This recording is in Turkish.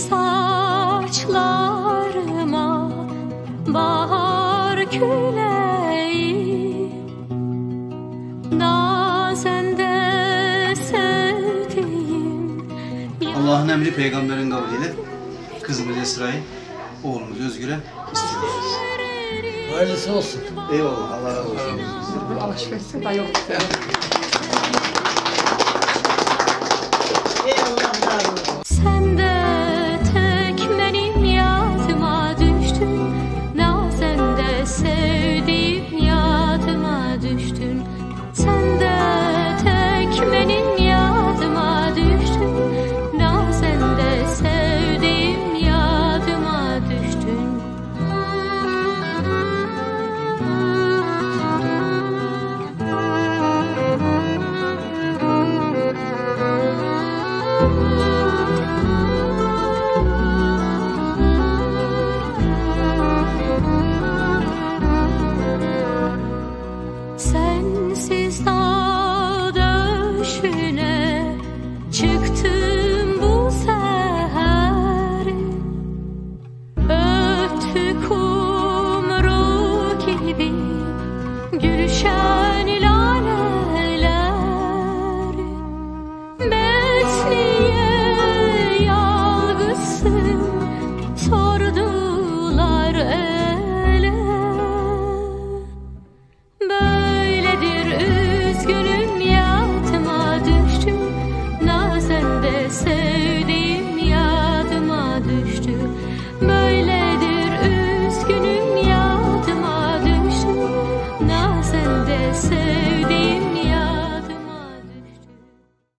saçlarıma bahar küleği, nazende sevdiğim. Allah'ın emri peygamberin kavliyle kızımız Esra'yı, oğlumuz Özgür'e istiyoruz. Hayırlısı olsun. Eyvallah, Allah razı olsun. Alışverişe dayalı. Sen de tek benim yadıma düştün, nazen de sevdiğim yadıma düştün. Sen de tek benim yadıma düştün, nazen de sevdiğim yadıma düştün. Sensiz dağ döşüne çıktım bu seher, öttü kumru gibi gülşen laleler. Besniye yalgısın sordular ele, böyledir üzgünüm yadıma düştü, nazen de sevdiğim yadıma düştü. Böyledir üzgünüm yadıma düştü, nazen de sevdiğim